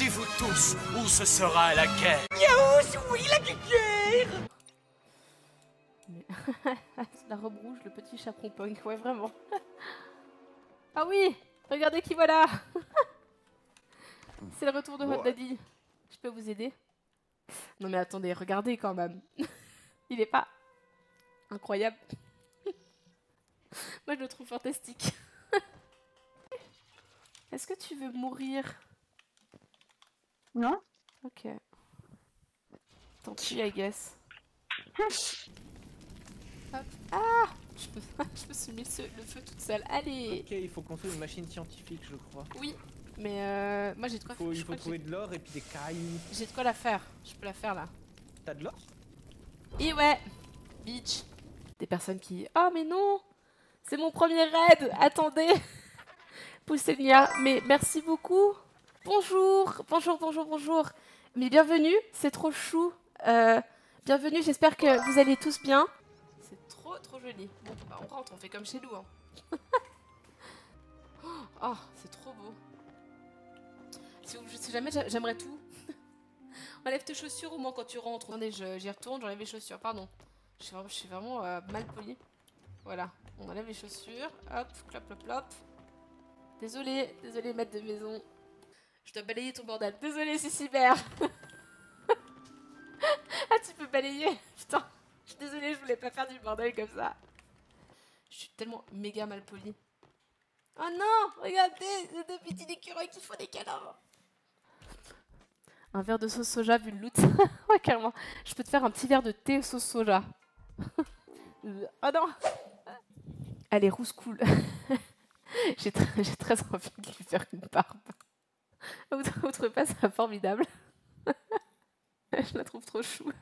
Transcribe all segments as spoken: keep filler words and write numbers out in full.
Rendez-vous tous, ou ce sera la guerre. Yaous, oui, la guerre. Mais... la robe rouge, le petit chaperon punk, ouais, vraiment. Ah oui, regardez qui voilà. C'est le retour de Hot Daddy. Je peux vous aider? Non mais attendez, regardez quand même. Il est pas incroyable? Moi je le trouve fantastique. Est-ce que tu veux mourir? Non. Ok. Tant pis, I guess. Hop. Ah, je me, je me suis mis le, le feu toute seule. Allez. Ok, il faut construire une machine scientifique, je crois. Oui, mais euh, moi j'ai de quoi faut, je Il faut trouver de l'or et puis des cailloux. J'ai de quoi la faire. Je peux la faire là. T'as de l'or? Et ouais, bitch. Des personnes qui... Oh mais non, c'est mon premier raid. Attendez. Poussenia, mais merci beaucoup. Bonjour, bonjour, bonjour, bonjour. Mais bienvenue, c'est trop chou. Euh, bienvenue, j'espère que vous allez tous bien. C'est trop, trop joli. Bon, bah, on rentre, on fait comme chez nous. Hein. Oh, c'est trop beau. Si, vous, si jamais j'aimerais tout. Enlève tes chaussures au moins quand tu rentres. Attendez, j'y retourne, j'enlève les chaussures, pardon. Je suis vraiment, je suis vraiment euh, mal polie. Voilà, on enlève les chaussures. Hop, clop, clop, clop. Désolée, désolée, maître de maison. Je dois balayer ton bordel. Désolée, c'est cyber. Ah, tu peux balayer? Putain, je suis désolée, je voulais pas faire du bordel comme ça. Je suis tellement méga mal polie. Oh non, regardez, ces deux petits écureuils qui font des câlins. Un verre de sauce soja vu le loot. Ouais, carrément. Je peux te faire un petit verre de thé sauce soja. Oh non. Allez, rousse cool. J'ai très, j'ai très envie de lui faire une barbe. Vous, vous trouvez pas ça formidable? Je la trouve trop chou.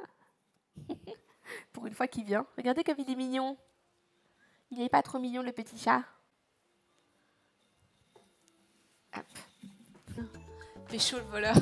Pour une fois qu'il vient. Regardez comme il est mignon. Il est pas trop mignon, le petit chat. Hop. Fais chaud le voleur.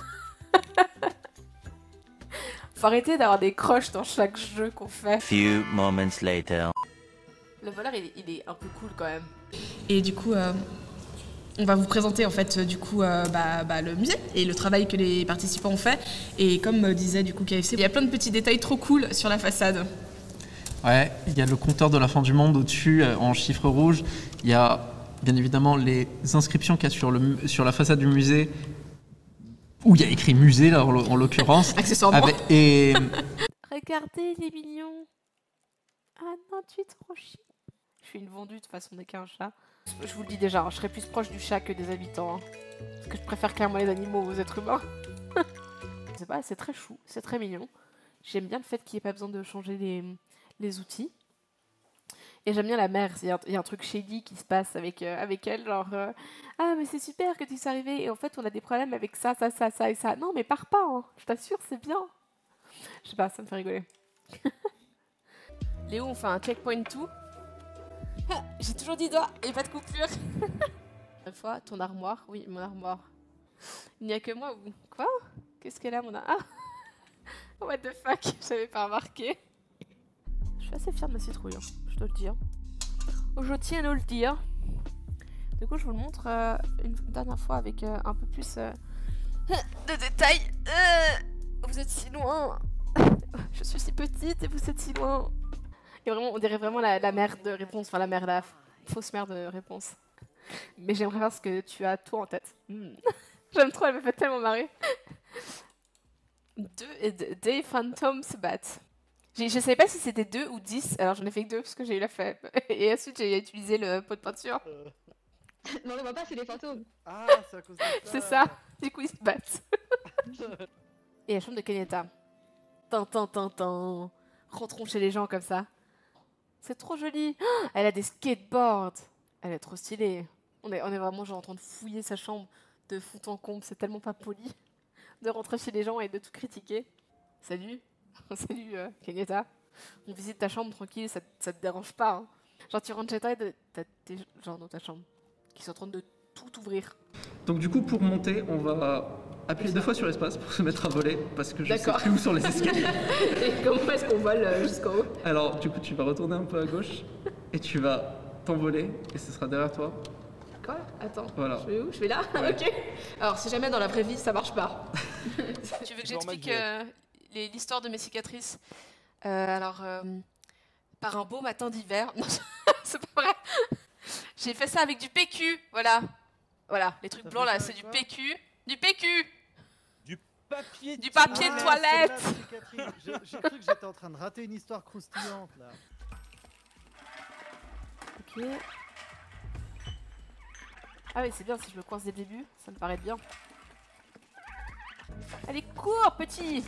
Faut arrêter d'avoir des croches dans chaque jeu qu'on fait. Few moments later. Le voleur, il, il est un peu cool quand même. Et du coup, euh, on va vous présenter en fait du coup euh, bah, bah, le musée et le travail que les participants ont fait. Et comme euh, disait du coup K F C, il y a plein de petits détails trop cool sur la façade. Ouais, il y a le compteur de la fin du monde au-dessus euh, en chiffres rouges. Il y a bien évidemment les inscriptions qu'il y a sur, le, sur la façade du musée, où il y a écrit musée là, en, en l'occurrence. Accessoirement. Avec, et... Regardez, il est mignon. Ah non, tu es trop chi. Je suis une vendue, de toute façon, on n'est qu'un chat. Je vous le dis déjà, hein, je serais plus proche du chat que des habitants. Hein, parce que je préfère clairement les animaux aux êtres humains. Je sais pas, c'est très chou, c'est très mignon. J'aime bien le fait qu'il n'y ait pas besoin de changer les, les outils. Et j'aime bien la mère, il y, y a un truc shady qui se passe avec, euh, avec elle, genre euh, ah mais c'est super que tu sois arrivé et en fait on a des problèmes avec ça, ça, ça, ça et ça. Non mais pars pas, hein, je t'assure, c'est bien. Je sais pas, ça me fait rigoler. Léo, on fait un checkpoint tout. Ah, j'ai toujours dit doigts et pas de coupure. Une fois, ton armoire, oui, mon armoire. Il n'y a que moi ou quoi? Qu'est-ce qu'elle a mon armoire? Ah what the fuck, j'avais pas remarqué. Je suis assez fière de ma citrouille, hein, je dois le dire. Je tiens à le dire. Du coup, je vous le montre euh, une dernière fois avec euh, un peu plus euh, de détails. Euh, vous êtes si loin. Je suis si petite et vous êtes si loin. Et vraiment, on dirait vraiment la, la mère de réponse, enfin la mère, la fausse mère de réponse. Mais j'aimerais voir ce que tu as toi en tête. Mm. J'aime trop, elle me fait tellement marrer. Deux et deux, des Phantoms Bat. Je ne savais pas si c'était deux ou dix, alors j'en ai fait que deux parce que j'ai eu la flemme. Et ensuite j'ai utilisé le pot de peinture. Euh... non, on ne voit pas, c'est des fantômes. Ah, c'est à cause de ça. C'est ça, du coup ils se battent. Et la chambre de Kenyatta. Tintin, tintin. Rentrons chez les gens comme ça. C'est trop joli. Oh, elle a des skateboards. Elle est trop stylée. On est, on est vraiment genre en train de fouiller sa chambre de fond en comble. C'est tellement pas poli de rentrer chez les gens et de tout critiquer. Salut. Salut euh, Kenyatta. On visite ta chambre tranquille, ça, ça te dérange pas. Hein. Genre tu rentres chez toi et t'as des gens dans ta chambre qui sont en train de tout ouvrir. Donc du coup pour monter, on va appuyer deux fois sur l'espace pour se mettre à voler parce que je sais plus où sont les escaliers. Et comment est-ce qu'on vole euh, jusqu'en haut? Alors du coup tu vas retourner un peu à gauche et tu vas t'envoler et ce sera derrière toi. quoi? Attends, Voilà. je vais où? Je vais là? Ouais. Ok. Alors, si jamais dans la vraie vie ça marche pas. Tu veux que Genre j'explique Mac euh, les- l'histoire de mes cicatrices? Euh, Alors, euh, par un beau matin d'hiver... Non, c'est pas vrai. J'ai fait ça avec du P Q, voilà. Voilà, les trucs T'as blancs fait là, ça c'est avec du quoi P Q. Du P Q! Du papier Du papier de Ah, toilette. c'est là, cicatrice. J'ai j'ai cru que j'étais en train de rater une histoire croustillante là. Ok. Ah oui, c'est bien si je me coince dès le début, ça me paraît bien. Allez, cours, petit!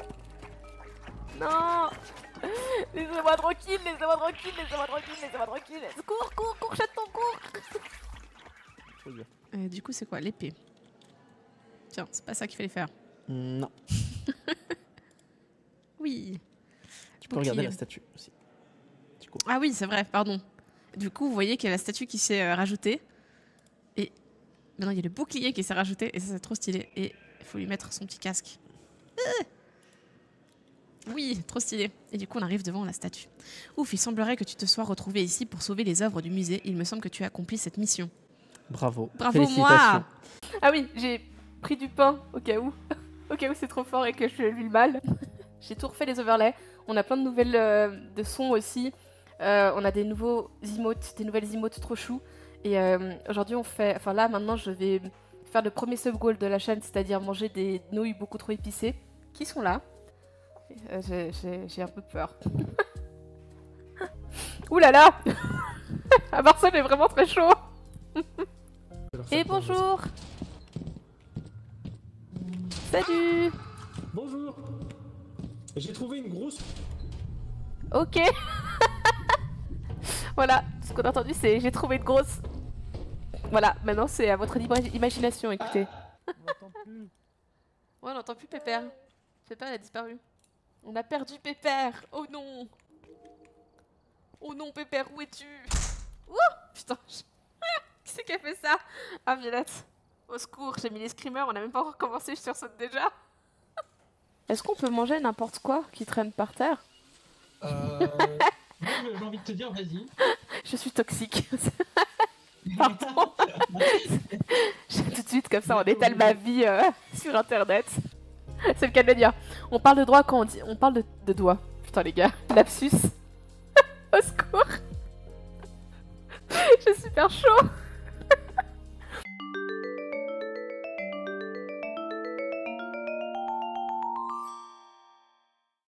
Non! Laissez-moi tranquille, laissez-moi tranquille, laissez-moi tranquille, laissez-moi tranquille! Cours, cours, cours, chaton, cours! Trop bien. Euh, du coup, c'est quoi? L'épée. Tiens, c'est pas ça qu'il fallait faire. Non. Oui. Tu peux regarder la statue aussi. Du coup. Ah oui, c'est vrai, pardon. Du coup, vous voyez qu'il y a la statue qui s'est euh, rajoutée. Et maintenant, il y a le bouclier qui s'est rajouté. Et ça, c'est trop stylé. Et il faut lui mettre son petit casque. Ah oui, trop stylé. Et du coup, on arrive devant la statue. Ouf, il semblerait que tu te sois retrouvé ici pour sauver les œuvres du musée. Il me semble que tu as accompli cette mission. Bravo. Bravo, Félicitations. moi! Ah oui, j'ai pris du pain au cas où. Au cas où c'est trop fort et que je lui le mal. J'ai tout refait les overlays. On a plein de nouvelles euh, de sons aussi. Euh, on a des nouveaux emotes, des nouvelles emotes trop chou. Et euh, aujourd'hui, on fait. Enfin là, maintenant, je vais faire le premier sub goal de la chaîne, c'est-à-dire manger des nouilles beaucoup trop épicées, qui sont là. Euh, j'ai- J'ai j'ai un peu peur. Ouh là là. À Barcelone, il est vraiment très chaud. Et bonjour. Salut. Bonjour. J'ai trouvé une grosse... Ok. Voilà, ce qu'on a entendu c'est j'ai trouvé une grosse... Voilà, maintenant c'est à votre libre imagination, écoutez. On m'entend plus. Ouais, on n'entend plus Pépère. Pépère, il a disparu. On a perdu Pépère. Oh non. Oh non, Pépère, où es-tu? Ouh, putain. je- Qui c'est qui a fait ça? Ah, Violette. Au secours, j'ai mis les screamers, on a même pas encore commencé, je sursaute déjà. Est-ce qu'on peut manger n'importe quoi qui traîne par terre? Euh... moi, j'ai envie de te dire, vas-y. Je suis toxique. Pardon. J'ai tout de suite comme ça, on étale ma vie euh, sur internet. C'est le cas de le dire. On parle de droit quand on dit. On parle de, de doigts. Putain, les gars, lapsus. Au secours. J'ai super chaud.